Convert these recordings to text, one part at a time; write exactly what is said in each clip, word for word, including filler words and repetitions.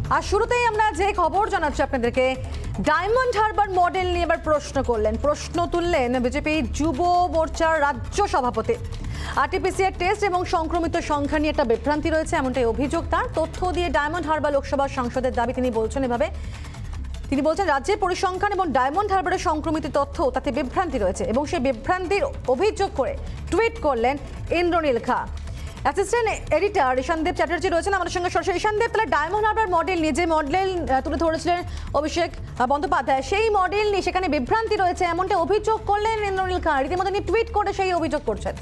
আর শুরুতেই আমরা যে খবর জানাচ্ছি আপনাদেরকে, ডায়মন্ড হারবার মডেল নিয়ে এবার প্রশ্ন করলেন প্রশ্ন তুললেন বিজেপি যুব মোর্চার রাজ্য সভাপতি। আরটিপিসিআর টেস্ট এবং সংক্রমিত সংখ্যা নিয়ে একটা বিভ্রান্তি রয়েছে, এমনটাই অভিযোগ তার। তথ্য দিয়ে ডায়মন্ড হারবার লোকসভার সাংসদের দাবি, তিনি বলছেন এভাবে, তিনি বলছেন রাজ্যের পরিসংখ্যান এবং ডায়মন্ড হারবারের সংক্রমিত তথ্য তাতে বিভ্রান্তি রয়েছে এবং সেই বিভ্রান্তির অভিযোগ করে টুইট করলেন ইন্দ্রনীল খা। অ্যাসিস্ট্যান্ট এডিটর ঈশানদেব চ্যাটার্জি রয়েছেন আমাদের সঙ্গে সরাসরি। ঈশানদেব, তাহলে ডায়মন্ড হারবার মডেল নিয়ে যে মডেল তুলে ধরেছিলেন অভিষেক বন্দ্যোপাধ্যায়, সেই মডেল নিয়ে সেখানে বিভ্রান্তি রয়েছে এমনটা অভিযোগ করলেন ইন্দ্রনীল খা। রীতিমতো তিনি টুইট করে সেই অভিযোগ করছেন।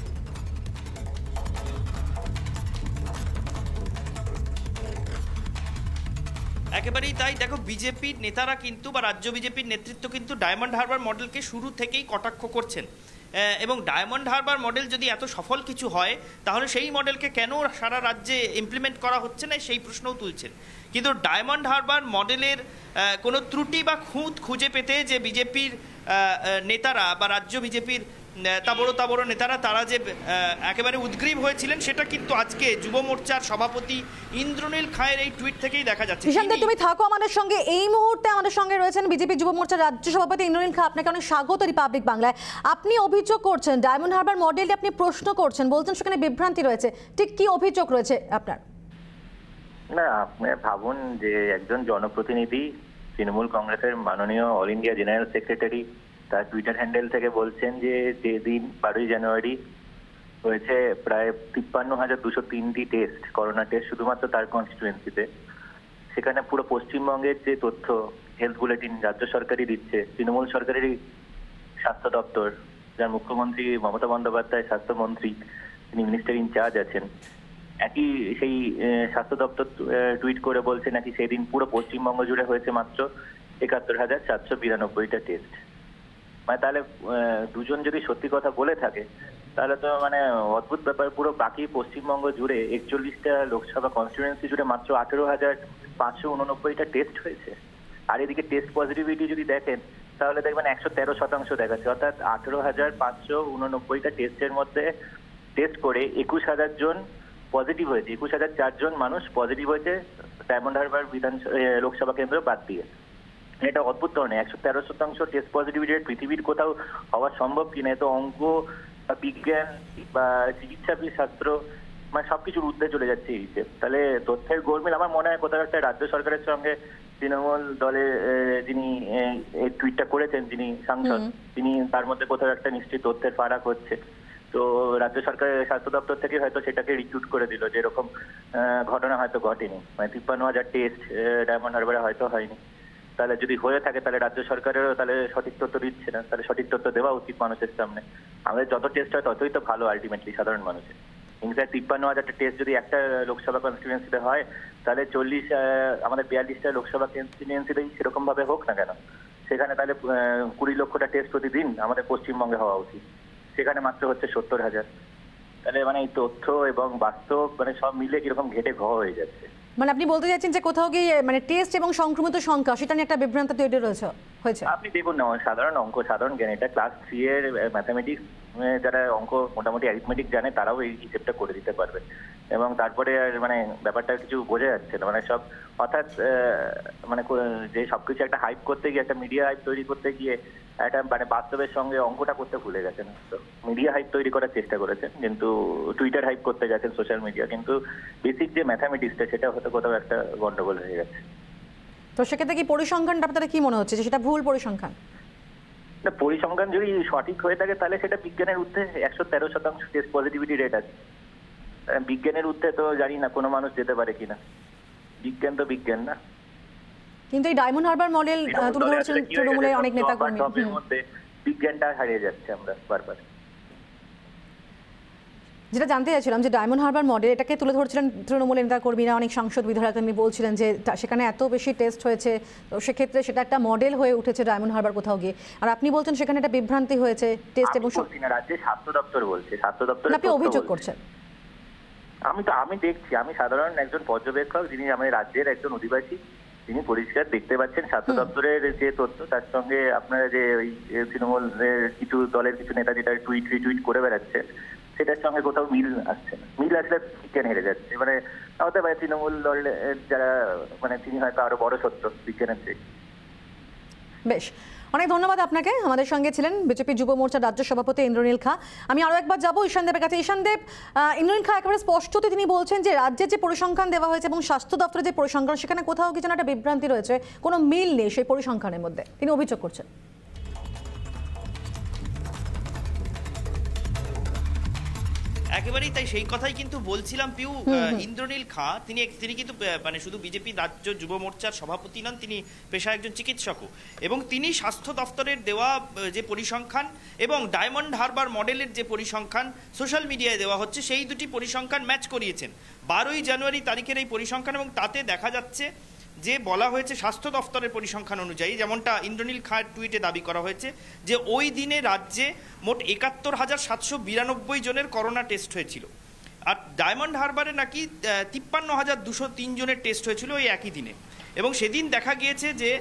একেবারেই তাই। দেখো, বিজেপির নেতারা কিন্তু বা রাজ্য বিজেপির নেতৃত্ব কিন্তু ডায়মন্ড হারবার মডেলকে শুরু থেকেই কটাক্ষ করছেন এবং ডায়মন্ড হারবার মডেল যদি এত সফল কিছু হয় তাহলে সেই মডেলকে কেন সারা রাজ্যে ইমপ্লিমেন্ট করা হচ্ছে না সেই প্রশ্নও তুলছেন। কিন্তু ডায়মন্ড হারবার মডেলের কোনো ত্রুটি বা খুঁত খুঁজে পেতে যে বিজেপির নেতারা বা রাজ্য বিজেপির তাবড়ো তাবড়ো নেতারা তারা যে একেবারে উদ্গ্রীব হয়েছিলেন সেটা কিন্তু আজকে যুব মোর্চার সভাপতি ইন্দ্রনীল খায়ের এই টুইট থেকেই দেখা যাচ্ছে। ঈশানদেব, তুমি থাকো আমাদের সঙ্গে, এই মুহূর্তে আমাদের সঙ্গে রয়েছেন বিজেপি যুব মোর্চার রাজ্য সভাপতি ইন্দ্রনীল খা। আপনাকে অনেক স্বাগত রিপাবলিক বাংলায়। আপনি অভিযোগ করছেন ডায়মন্ড হারবার মডেলটি আপনি প্রশ্ন করছেন, বলছেন সেখানে বিভ্রান্তি রয়েছে, ঠিক কি অভিযোগ রয়েছে আপনার? না, আপনি ভাবুন যে একজন জনপ্রতিনিধি তৃণমূল কংগ্রেসের মাননীয় অল ইন্ডিয়া জেনারেল সেক্রেটারি তার টুইটার হ্যান্ডেল থেকে বলছেন যে যেদিন বারোই জানুয়ারি হয়েছে প্রায় তিপ্পান্ন হাজার দুশো তিনটি টেস্ট, করোনা টেস্ট শুধুমাত্র তার কনস্টিটুয়েন্সিতে, সেখানে পুরো পশ্চিমবঙ্গের যে তথ্য হেলথ বুলেটিন রাজ্য সরকারই দিচ্ছে, তৃণমূল সরকারেরই স্বাস্থ্য দপ্তর, যার মুখ্যমন্ত্রী মমতা বন্দ্যোপাধ্যায় স্বাস্থ্যমন্ত্রী, তিনি মিনিস্টার ইনচার্জ আছেন, একই সেই স্বাস্থ্য দপ্তর টুইট করে বলছে নাকি সেদিন পুরো পশ্চিমবঙ্গ জুড়ে হয়েছে মাত্র একাত্তর হাজার চারশো বিরানব্বইটা টেস্ট। মানে তাহলে দুজন যদি সত্যি কথা বলে থাকে তাহলে তো মানে অদ্ভুত ব্যাপার, পুরো বাকি পশ্চিমবঙ্গ জুড়ে একচল্লিশটা লোকসভা কনস্টিটুয়েন্সি জুড়ে মাত্র আঠেরো হাজার পাঁচশো উননব্বইটা টেস্ট হয়েছে। আর এদিকে টেস্ট পজিটিভিটি যদি দেখেন তাহলে দেখবেন একশো তেরো শতাংশ দেখাচ্ছে, অর্থাৎ আঠেরো হাজার পাঁচশো উননব্বইটা টেস্টের মধ্যে টেস্ট করে একুশ হাজার জন পজিটিভ হয়েছে, একুশ হাজার চারজন মানুষ পজিটিভ হয়েছে ডায়মন্ড হারবার বিধান লোকসভা কেন্দ্র বাদ দিয়ে। এটা অদ্ভুত ধরনের একশো তেরো শতাংশ টেস্ট পজিটিভিটি পৃথিবীর কোথাও হওয়া সম্ভব কিনা? তো অঙ্ক বা বিজ্ঞান বা চিকিৎসা শাস্ত্র মানে সবকিছুর ঊর্ধ্বে চলে যাচ্ছে এই হিসেব। তাহলে তথ্যের গোলমেল আমার মনে হয় কোথাও একটা রাজ্য সরকারের সঙ্গে তৃণমূল দলের যিনি এই টুইটটা করেছেন, যিনি সাংসদ, তিনি তার মধ্যে কোথাও একটা নিশ্চয়ই তথ্যের ফারাক হচ্ছে। তো রাজ্য সরকারের স্বাস্থ্য দপ্তর থেকে হয়তো সেটাকে রিক্রুট করে দিল যে এরকম ঘটনা হয়তো ঘটেনি, মানে তিপ্পান্ন হাজার টেস্ট ডায়মন্ড হারবারে হয়তো হয়নি। তাহলে যদি হয়ে থাকে তাহলে রাজ্য সরকারেরও তাহলে সঠিক তথ্য দিচ্ছে না, তাহলে সঠিক তথ্য দেওয়া উচিত মানুষের সামনে। আমাদের যত টেস্ট হয় ততই তো ভালো আলটিমেটলি সাধারণ মানুষের। ইনফ্যাক্ট তিপ্পান্ন হাজারটা টেস্ট যদি একটা লোকসভা কনস্টিটুয়েন্সিতে হয় তাহলে চল্লিশ আমাদের বিয়াল্লিশটা লোকসভা কনস্টিটুয়েন্সিতেই সেরকম ভাবে হোক না কেন, সেখানে তাহলে কুড়ি লক্ষটা টেস্ট প্রতিদিন আমাদের পশ্চিমবঙ্গে হওয়া উচিত, সেখানে মাত্র হচ্ছে সত্তর হাজার। তাহলে মানে এই তথ্য এবং বাস্তব মানে সব মিলে কিরকম ঘেটে ঘ হয়ে যাচ্ছে। মানে আপনি বলতে চাচ্ছেন যে কোথাও গিয়ে মানে টেস্ট এবং সংক্রমিত সংখ্যা সেটা নিয়ে একটা বিভ্রান্ত তৈরি রয়েছে হয়েছে। আপনি দেখুন না, সাধারণ অঙ্ক সাধারণ জ্ঞান, এটা ক্লাস থ্রি এর ম্যাথামেটিক্স যারা অঙ্ক মোটামুটি অ্যারিথমেটিক জানে তারাও এই হিসেবটা করে দিতে পারবে। এবং তারপরে মানে ব্যাপারটা কিছু বোঝা যাচ্ছে না, মানে সব অর্থাৎ মানে যে সবকিছু একটা হাইপ করতে গিয়ে, একটা মিডিয়া হাইপ তৈরি করতে গিয়ে একটা মানে বাস্তবের সঙ্গে অঙ্কটা করতে ভুলে গেছেন। তো মিডিয়া হাইপ তৈরি করার চেষ্টা করেছেন, কিন্তু টুইটার হাইপ করতে গেছেন সোশ্যাল মিডিয়া, কিন্তু বেসিক যে ম্যাথামেটিক্সটা সেটা হয়তো কোথাও একটা গন্ডগোল হয়ে গেছে। তো সেক্ষেত্রে কি পরিসংখ্যানটা আপনাদের কি মনে হচ্ছে যে সেটা ভুল পরিসংখ্যান? না, পরিসংখ্যান যদি সঠিক হয়ে থাকে তাহলে সেটা বিজ্ঞানের ঊর্ধ্বে একশো তেরো শতাংশ টেস্ট পজিটিভিটি রেট আছে। বিজ্ঞানের ঊর্ধ্বে তো জানি না কোনো মানুষ যেতে পারে কিনা, বিজ্ঞান তো বিজ্ঞান না। কিন্তু এই ডায়মন্ড হারবার মডেল তুলে ধরেছেন তৃণমূলের অনেক নেতা কর্মীর মধ্যে বিজ্ঞানটা হারিয়ে যাচ্ছে আমরা বারবার। যেটা জানতে চাইছিলাম যে ডায়মন্ড হারবার মডেল এটাকে তুলে ধরছিলেন তৃণমূলের নেতা কর্মীরা, অনেক সাংসদ বিধায়ক, তিনি বলছিলেন যে সেখানে এত বেশি টেস্ট হয়েছে, তো সেক্ষেত্রে সেটা একটা মডেল হয়ে উঠেছে ডায়মন্ড হারবার কোথাও গিয়ে। আর আপনি বলছেন সেখানে একটা বিভ্রান্তি হয়েছে টেস্ট এবং রাজ্যের স্বাস্থ্য দপ্তর বলছে, স্বাস্থ্য দপ্তর আপনি অভিযোগ করছেন। আমি তো আমি দেখছি, আমি সাধারণ একজন পর্যবেক্ষক, যিনি আমাদের রাজ্যের একজন অধিবাসী, তিনি পরিষ্কার দেখতে পাচ্ছেন স্বাস্থ্য দপ্তরের যে তথ্য, তার সঙ্গে আপনারা যে ওই তৃণমূলের কিছু দলের কিছু নেতা যেটা টুইট রিটুইট করে বেড়াচ্ছে সেটার সঙ্গে কোথাও মিল আসছে না। মিল আসলে বিজ্ঞান হেরে যাচ্ছে। মানে হতে পারে তৃণমূল দলের যারা মানে তিনি হয়তো আরো বড় সত্য বিজ্ঞানের থেকে। বেশ, অনেক ধন্যবাদ আপনাকে। আমাদের সঙ্গে ছিলেন বিজেপি যুব মোর্চার রাজ্য সভাপতি ইন্দ্রনীল খা। আমি আরো একবার যাবো ঈশান দেবের কাছে। ঈশান দেব, ইন্দ্রনীল খা একেবারে স্পষ্টত তিনি বলছেন যে রাজ্যের যে পরিসংখ্যান দেওয়া হয়েছে এবং স্বাস্থ্য দপ্তরের যে পরিসংখ্যান, সেখানে কোথাও কি যেন একটা বিভ্রান্তি রয়েছে, কোনো মিল নেই সেই পরিসংখ্যানের মধ্যে, তিনি অভিযোগ করছেন। একেবারেই তাই, সেই কথাই কিন্তু বলছিলাম পিউ। ইন্দ্রনীল খা তিনি তিনি কিন্তু মানে শুধু বিজেপি রাজ্য যুব মোর্চার সভাপতি নন, তিনি পেশায় একজন চিকিৎসকও, এবং তিনি স্বাস্থ্য দফতরের দেওয়া যে পরিসংখ্যান এবং ডায়মন্ড হারবার মডেলের যে পরিসংখ্যান সোশ্যাল মিডিয়ায় দেওয়া হচ্ছে, সেই দুটি পরিসংখ্যান ম্যাচ করিয়েছেন বারোই জানুয়ারি তারিখের এই পরিসংখ্যান। এবং তাতে দেখা যাচ্ছে যে বলা হয়েছে স্বাস্থ্য দফতরের পরিসংখ্যান অনুযায়ী, যেমনটা ইন্দ্রনীল খাঁর টুইটে দাবি করা হয়েছে, যে ওই দিনে রাজ্যে মোট একাত্তর হাজার সাতশো বিরানব্বই জনের করোনা টেস্ট হয়েছিল। আর ডায়মন্ড হারবারে নাকি তিপ্পান্ন হাজার দুশো তিন জনের টেস্ট হয়েছিল ওই একই দিনে। এবং সেদিন দেখা গিয়েছে যে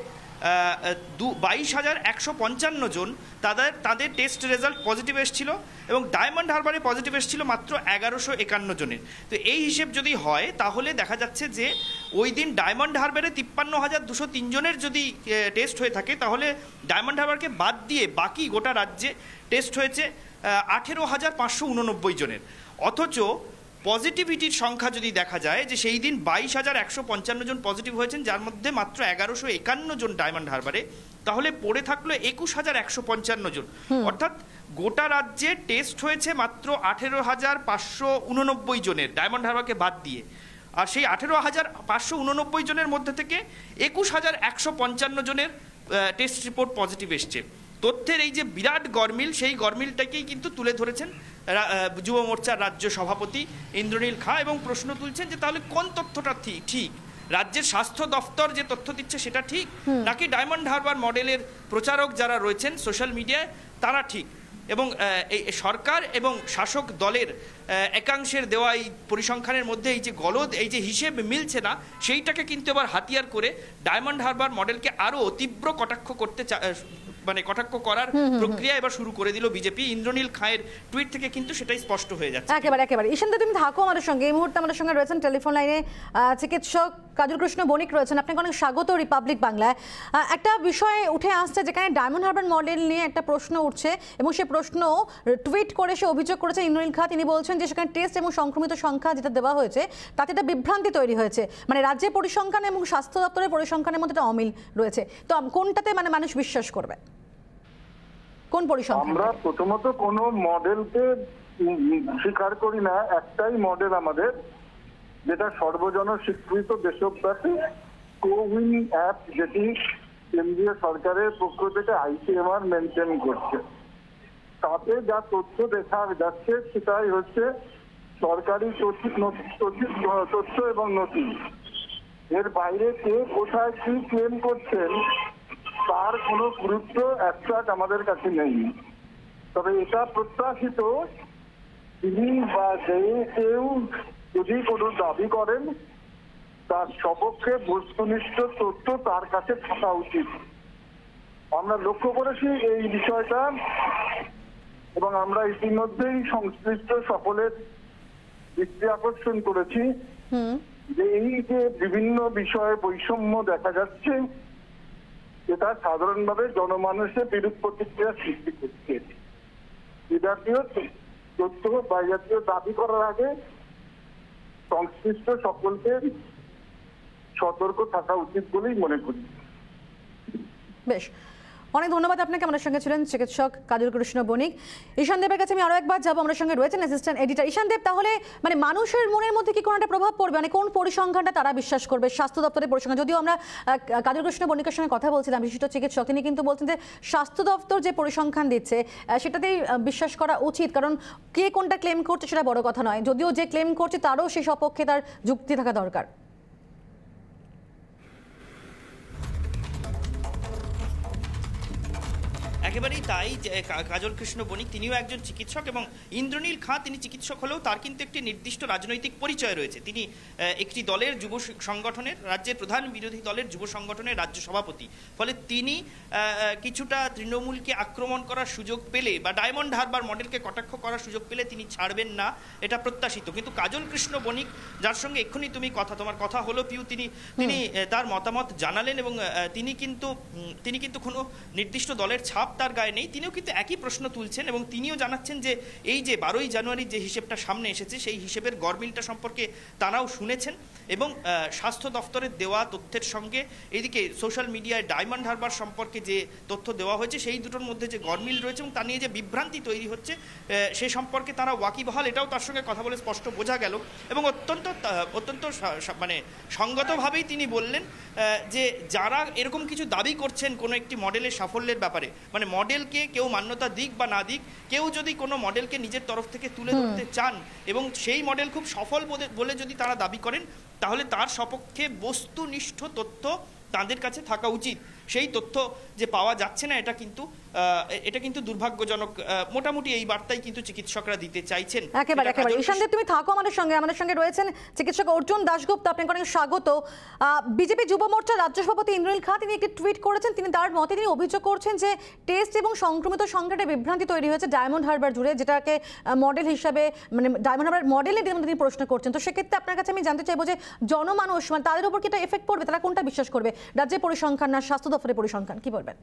দু বাইশ হাজার একশো পঞ্চান্ন জন তাদের তাদের টেস্ট রেজাল্ট পজিটিভ এসেছিল, এবং ডায়মন্ড হারবারে পজিটিভ এসেছিল মাত্র এগারোশো একান্ন জনের। তো এই হিসেব যদি হয় তাহলে দেখা যাচ্ছে যে ওই দিন ডায়মন্ড হারবারে তিপ্পান্ন হাজার দুশো তিন জনের যদি টেস্ট হয়ে থাকে, তাহলে ডায়মন্ড হারবারকে বাদ দিয়ে বাকি গোটা রাজ্যে টেস্ট হয়েছে আঠেরো হাজার পাঁচশো উননব্বই জনের। অথচ পজিটিভিটির সংখ্যা যদি দেখা যায় যে সেই দিন বাইশ হাজার একশো পঞ্চান্ন জন পজিটিভ হয়েছেন, যার মধ্যে মাত্র এগারোশো একান্ন জন ডায়মন্ড হারবারে, তাহলে পড়ে থাকলো একুশ হাজার একশো পঞ্চান্ন জন। অর্থাৎ গোটা রাজ্যে টেস্ট হয়েছে মাত্র আঠেরো হাজার পাঁচশো উননব্বই জনের ডায়মন্ড হারবারকে বাদ দিয়ে। আর সেই আঠেরো হাজার পাঁচশো উননব্বই জনের মধ্যে থেকে একুশ হাজার একশো পঞ্চান্ন জনের টেস্ট রিপোর্ট পজিটিভ এসছে। তথ্যের এই যে বিরাট গরমিল, সেই গরমিলটাকেই কিন্তু তুলে ধরেছেন যুব মোর্চার রাজ্য সভাপতি ইন্দ্রনীল খা, এবং প্রশ্ন তুলছেন যে তাহলে কোন তথ্যটা ঠিক? রাজ্যের স্বাস্থ্য দফতর যে তথ্য দিচ্ছে সেটা ঠিক, নাকি ডায়মন্ড হারবার মডেলের প্রচারক যারা রয়েছেন সোশ্যাল মিডিয়ায় তারা ঠিক? এবং এই সরকার এবং শাসক দলের একাংশের দেওয়া এই পরিসংখ্যানের মধ্যে এই যে গলদ, এই যে হিসেব মিলছে না, সেইটাকে কিন্তু এবার হাতিয়ার করে ডায়মন্ড হারবার মডেলকে আরও তীব্র কটাক্ষ করতে মানে কটাক্ষ করার প্রক্রিয়া এবার শুরু করে দিল বিজেপি। ইন্দ্রনীল খাঁয়ের টুইট থেকে কিন্তু সেটাই স্পষ্ট হয়ে যাচ্ছে। একেবারে একেবারে ঈশান দা, তুমি থাকো আমাদের সঙ্গে। এই মুহূর্তে আমাদের সঙ্গে রয়েছেন টেলিফোন লাইনে চিকিৎসক কাজল কৃষ্ণ বণিক রয়েছেন। আপনাকে অনেক স্বাগত রিপাবলিক বাংলায়। একটা বিষয় উঠে আসছে যেখানে ডায়মন্ড হারবার মডেল নিয়ে একটা প্রশ্ন উঠছে, এবং সে প্রশ্ন টুইট করে সে অভিযোগ করেছে ইন্দ্রনীল খা। তিনি বলছেন যে সেখানে টেস্ট এবং সংক্রমিত সংখ্যা যেটা দেওয়া হয়েছে তাতে একটা বিভ্রান্তি তৈরি হয়েছে, মানে রাজ্যের পরিসংখ্যান এবং স্বাস্থ্য দপ্তরের পরিসংখ্যানের মধ্যে একটা অমিল রয়েছে। তো কোনটাতে মানে মানুষ বিশ্বাস করবে, কোন পরিসংখ্যান? আমরা প্রথমত কোনো মডেলকে স্বীকার করি না। একটাই মডেল আমাদের, যেটা সর্বজন স্বীকৃত দেশব্যাপী কোউইন অ্যাপ, যেটি কেন্দ্রীয় সরকারের পক্ষ থেকে আইসিএমআর মেনটেন করছে। তাতে যা তথ্য দেখা যাচ্ছে সেটাই হচ্ছে সরকারি তথ্য এবং নথি। এর বাইরে কে কোথায় কি ক্লেম করছেন তার কোনো গুরুত্ব একটাক আমাদের কাছে নেই। তবে এটা প্রত্যাশিত, তিনি বা যে কেউ যদি কোনো দাবি করেন তার সপক্ষে বস্তুনিষ্ঠ তথ্য তার কাছে থাকা উচিত। আমরা লক্ষ্য করেছি এই বিষয়টা, এবং আমরা ইতিমধ্যেই সংশ্লিষ্ট সকলের দৃষ্টি আকর্ষণ করেছি যে এই যে বিভিন্ন বিষয়ে বৈষম্য দেখা যাচ্ছে, এটা সাধারণভাবে জনমানুষের বিরূপ প্রতিক্রিয়া সৃষ্টি করছে। এ জাতীয় তথ্য বা জাতীয় দাবি করার আগে সংশ্লিষ্ট সকলকে সতর্ক থাকা উচিত বলেই মনে করি। বেশ, অনেক ধন্যবাদ আপনাকে। আমাদের সঙ্গে ছিলেন চিকিৎসক কাজল কৃষ্ণ বণিক। ঈশান দেবের কাছে আমি আরো একবার যাবো। আমাদের সঙ্গে রয়েছেন অ্যাসিস্ট্যান্ট এডিটর ঈশান দেব। তাহলে মানে মানুষের মনের মধ্যে কি কোনো একটা প্রভাব পড়বে, মানে কোন পরিসংখ্যানটা তারা বিশ্বাস করবে? স্বাস্থ্য দপ্তরের পরিসংখ্যান, যদিও আমরা কাজল কৃষ্ণ বণিকের সঙ্গে কথা বলছিলাম, বিশিষ্ট চিকিৎসক, তিনি কিন্তু বলছেন যে স্বাস্থ্য দপ্তর যে পরিসংখ্যান দিচ্ছে সেটাতেই বিশ্বাস করা উচিত, কারণ কে কোনটা ক্লেম করছে সেটা বড় কথা নয়, যদিও যে ক্লেম করছে তারও সেই সপক্ষে তার যুক্তি থাকা দরকার। একেবারে একেবারেই তাই। কাজল কৃষ্ণ বণিক তিনিও একজন চিকিৎসক এবং ইন্দ্রনীল খাঁ তিনি চিকিৎসক হলেও তার কিন্তু একটি নির্দিষ্ট রাজনৈতিক পরিচয় রয়েছে। তিনি একটি দলের যুব সংগঠনের, রাজ্যের প্রধান বিরোধী দলের যুব সংগঠনের রাজ্য সভাপতি। ফলে তিনি কিছুটা তৃণমূলকে আক্রমণ করার সুযোগ পেলে বা ডায়মন্ড হারবার মডেলকে কটাক্ষ করার সুযোগ পেলে তিনি ছাড়বেন না, এটা প্রত্যাশিত। কিন্তু কাজল কৃষ্ণ বণিক, যার সঙ্গে এক্ষুনি তুমি কথা তোমার কথা হলো পিউ, তিনি তিনি তার মতামত জানালেন এবং তিনি কিন্তু তিনি কিন্তু কোনো নির্দিষ্ট দলের ছাপ তার গায়ে নেই। তিনিও কিন্তু একই প্রশ্ন তুলছেন এবং তিনিও জানাচ্ছেন যে এই যে বারোই জানুয়ারির যে হিসেবটা সামনে এসেছে সেই হিসেবের গরমিলটা সম্পর্কে তারাও শুনেছেন এবং স্বাস্থ্য দফতরের দেওয়া তথ্যের সঙ্গে এদিকে সোশ্যাল মিডিয়ায় ডায়মন্ড হারবার সম্পর্কে যে তথ্য দেওয়া হয়েছে সেই দুটোর মধ্যে যে গরমিল রয়েছে এবং তা নিয়ে যে বিভ্রান্তি তৈরি হচ্ছে সে সম্পর্কে তারা ওয়াকিবহাল, এটাও তার সঙ্গে কথা বলে স্পষ্ট বোঝা গেল। এবং অত্যন্ত অত্যন্ত মানে সঙ্গতভাবেই তিনি বললেন যে যারা এরকম কিছু দাবি করছেন কোনো একটি মডেলের সাফল্যের ব্যাপারে, মানে মডেলকে কেউ মান্যতা দিক বা না দিক, কেউ যদি কোনো মডেলকে নিজের তরফ থেকে তুলে ধরতে চান এবং সেই মডেল খুব সফল বলে যদি তারা দাবি করেন, তাহলে তার সপক্ষে বস্তুনিষ্ঠ তথ্য তাদের কাছে থাকা উচিত। সেই তথ্য যে পাওয়া যাচ্ছে না, এটা কিন্তু এটা কিন্তু দুর্ভাগ্যজনক। মোটামুটি এই বার্তাই কিন্তু চিকিৎসকরা দিতে চাইছেন। একেবারে একেবারে ঈশান দেব, তুমি থাকো আমাদের সঙ্গে। আমাদের সঙ্গে রয়েছেন চিকিৎসক অর্জুন দাশগুপ্ত, আপনাকে অনেক স্বাগত। বিজেপি যুব মোর্চার রাজ্য সভাপতি ইন্দ্রনীল খাঁ তিনি একটি টুইট করেছেন। তিনি তার মতে তিনি অভিযোগ করছেন যে টেস্ট এবং সংক্রমিত সংখ্যাটা বিভ্রান্তি তৈরি হয়েছে ডায়মন্ড হারবার জুড়ে, যেটাকে মডেল হিসাবে মানে ডায়মন্ড হারবার মডেলের তিনি প্রশ্ন করছেন। তো সেক্ষেত্রে আপনার কাছে আমি জানতে চাইবো যে জনমানুষ মানে তাদের উপর কি এটা এফেক্ট পড়বে? তারা কোনটা বিশ্বাস করবে, রাজ্যের পরিসংখ্যান না স্বাস্থ্য দফতরের পরিসংখ্যান? কি বলবেন?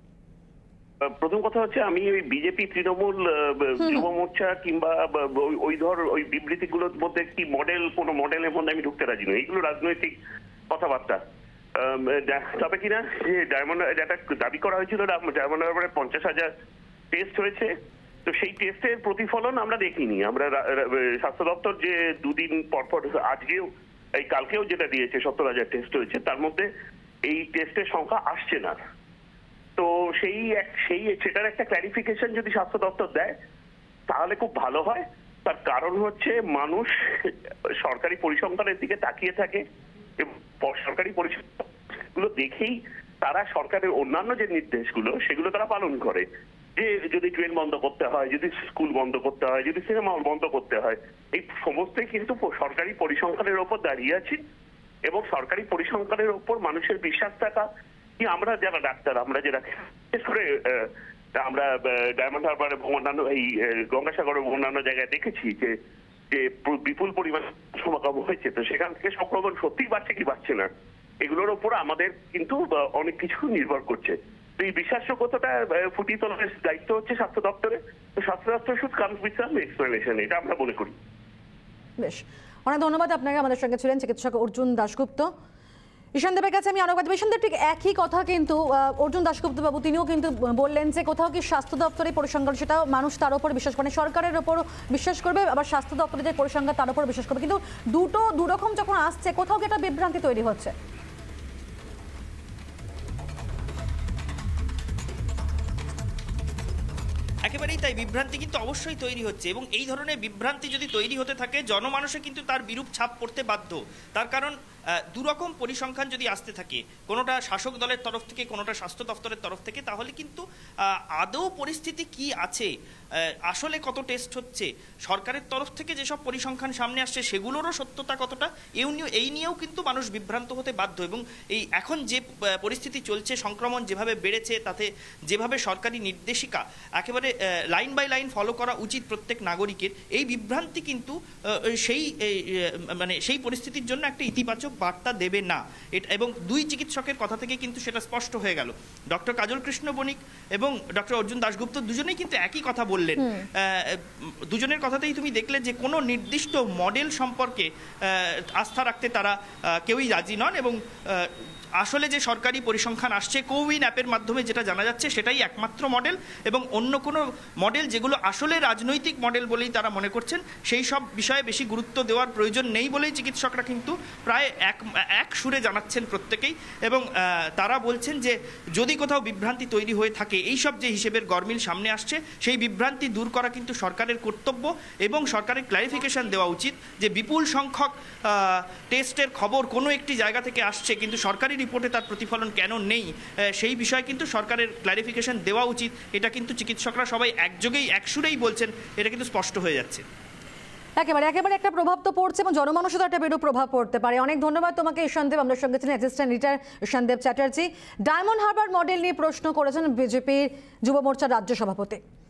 প্রথম কথা হচ্ছে, আমি ওই বিজেপি তৃণমূল যুব মোর্চা কিংবা ওই ধর ওই বিবৃতিগুলোর মধ্যে কি মডেল, কোন মডেলের মধ্যে আমি ঢুকতে রাজি নই। এইগুলো রাজনৈতিক কথাবার্তা। তবে কিনা যে ডায়মন্ড যেটা দাবি করা হয়েছিল ডায়মন্ড হারবারে পঞ্চাশ হাজার টেস্ট হয়েছে, তো সেই টেস্টের প্রতিফলন আমরা দেখিনি। আমরা স্বাস্থ্য দপ্তর যে দুদিন পরপর, আজকেও এই কালকেও যেটা দিয়েছে সত্তর হাজার টেস্ট হয়েছে, তার মধ্যে এই টেস্টের সংখ্যা আসছে না। তো সেই সেই সেটার একটা ক্ল্যারিফিকেশন যদি স্বাস্থ্য দপ্তর দেয় তাহলে খুব ভালো হয়। তার কারণ হচ্ছে মানুষ সরকারি পরিসংখ্যানের দিকে তাকিয়ে থাকে এবং সরকারি পরিসংখ্যানগুলো দেখেই তারা সরকারের অন্যান্য যে নির্দেশগুলো সেগুলো তারা পালন করে। যে যদি ট্রেন বন্ধ করতে হয়, যদি স্কুল বন্ধ করতে হয়, যদি সিনেমা হল বন্ধ করতে হয়, এই সমস্তই কিন্তু সরকারি পরিসংখ্যানের ওপর দাঁড়িয়ে আছে এবং সরকারি পরিসংখ্যানের ওপর মানুষের বিশ্বাস থাকা। আমরা যারা ডাক্তার, আমরা যারা বিশেষ করে আমরা ডায়মন্ড হারবার এবং অন্যান্য এই গঙ্গাসাগর এবং অন্যান্য জায়গায় দেখেছি যে যে বিপুল পরিমাণ সমাগম হয়েছে, তো সেখান থেকে সংক্রমণ সত্যিই বাড়ছে কি বাড়ছে না, এগুলোর উপর আমাদের কিন্তু অনেক কিছু নির্ভর করছে। তো এই বিশ্বাসযোগ্যতাটা ফুটিয়ে তোলার দায়িত্ব হচ্ছে স্বাস্থ্য দপ্তরে। তো স্বাস্থ্য দপ্তর শুধু কামস উইথ সাম এক্সপ্লেনেশন, এটা আমরা মনে করি। বেশ, অনেক ধন্যবাদ আপনাকে। আমাদের সঙ্গে ছিলেন চিকিৎসক অর্জুন দাশগুপ্ত। ঈশান দেবের কাছে আমি আরো কথা, ঈশান দেব ঠিক একই কথা কিন্তু অর্জুন দাশগুপ্ত বাবু তিনিও কিন্তু বললেন যে কোথাও কি স্বাস্থ্য দপ্তরের পরিসংখ্যান সেটা মানুষ তার উপর বিশ্বাস করে, সরকারের উপর বিশ্বাস করবে, আবার স্বাস্থ্য দপ্তরের যে পরিসংখ্যান তার উপর বিশ্বাস করবে। কিন্তু দুটো দুরকম যখন আসছে, কোথাও কি একটা বিভ্রান্তি তৈরি হচ্ছে। একেবারেই তাই, বিভ্রান্তি কিন্তু অবশ্যই তৈরি হচ্ছে এবং এই ধরনের বিভ্রান্তি যদি তৈরি হতে থাকে জনমানুষে কিন্তু তার বিরূপ ছাপ পড়তে বাধ্য। তার কারণ দুরকম পরিসংখ্যান যদি আসতে থাকে, কোনোটা শাসক দলের তরফ থেকে, কোনোটা স্বাস্থ্য দপ্তরের তরফ থেকে, তাহলে কিন্তু আদৌ পরিস্থিতি কি আছে, আসলে কত টেস্ট হচ্ছে, সরকারের তরফ থেকে যেসব পরিসংখ্যান সামনে আসছে সেগুলোরও সত্যতা কতটা, এই নিয়ে এই নিয়েও কিন্তু মানুষ বিভ্রান্ত হতে বাধ্য। এবং এই এখন যে পরিস্থিতি চলছে, সংক্রমণ যেভাবে বেড়েছে, তাতে যেভাবে সরকারি নির্দেশিকা একেবারে লাইন বাই লাইন ফলো করা উচিত প্রত্যেক নাগরিকের, এই বিভ্রান্তি কিন্তু সেই মানে সেই পরিস্থিতির জন্য একটা ইতিবাচক বার্তা দেবে না। এবং দুই চিকিৎসকের কথা থেকে কিন্তু সেটা স্পষ্ট হয়ে গেল। ডক্টর কাজল কৃষ্ণ বণিক এবং ডক্টর অর্জুন দাশগুপ্ত দুজনেই কিন্তু একই কথা বললেন। দুজনের কথাতেই তুমি দেখলে যে কোনো নির্দিষ্ট মডেল সম্পর্কে আস্থা রাখতে তারা কেউই রাজি নন এবং আসলে যে সরকারি পরিসংখ্যান আসছে কোউইন অ্যাপের মাধ্যমে যেটা জানা যাচ্ছে সেটাই একমাত্র মডেল এবং অন্য কোনো মডেল যেগুলো আসলে রাজনৈতিক মডেল বলেই তারা মনে করছেন সেই সব বিষয়ে বেশি গুরুত্ব দেওয়ার প্রয়োজন নেই বলেই চিকিৎসকরা কিন্তু প্রায় এক এক সুরে জানাচ্ছেন প্রত্যেকেই। এবং তারা বলছেন যে যদি কোথাও বিভ্রান্তি তৈরি হয়ে থাকে, এই সব যে হিসেবের গরমিল সামনে আসছে সেই বিভ্রান্তি দূর করা কিন্তু সরকারের কর্তব্য এবং সরকারের ক্ল্যারিফিকেশন দেওয়া উচিত যে বিপুল সংখ্যক টেস্টের খবর কোনো একটি জায়গা থেকে আসছে কিন্তু সরকারি রিপোর্টে তার প্রতিফলন কেন নেই সেই বিষয়ে কিন্তু সরকারের ক্লারিফিকেশন দেওয়া উচিত। এটা কিন্তু চিকিৎসকরা সবাই একযোগেই একসুরেই বলছেন, এটা কিন্তু স্পষ্ট হয়ে যাচ্ছে। একেবারে একেবারে একটা প্রভাব তো পড়ছে এবং জনমানুষও তো একটা বিরূপ প্রভাব পড়তে পারে। অনেক ধন্যবাদ তোমাকে ঈশানদেব। আমাদের সঙ্গে ছিলেন অ্যাসিস্ট্যান্ট রিটার ঈশানদেব চ্যাটার্জি। ডায়মন্ড হারবার মডেল নিয়ে প্রশ্ন করেছেন বিজেপির যুব মোর্চার রাজ্য সভাপতি।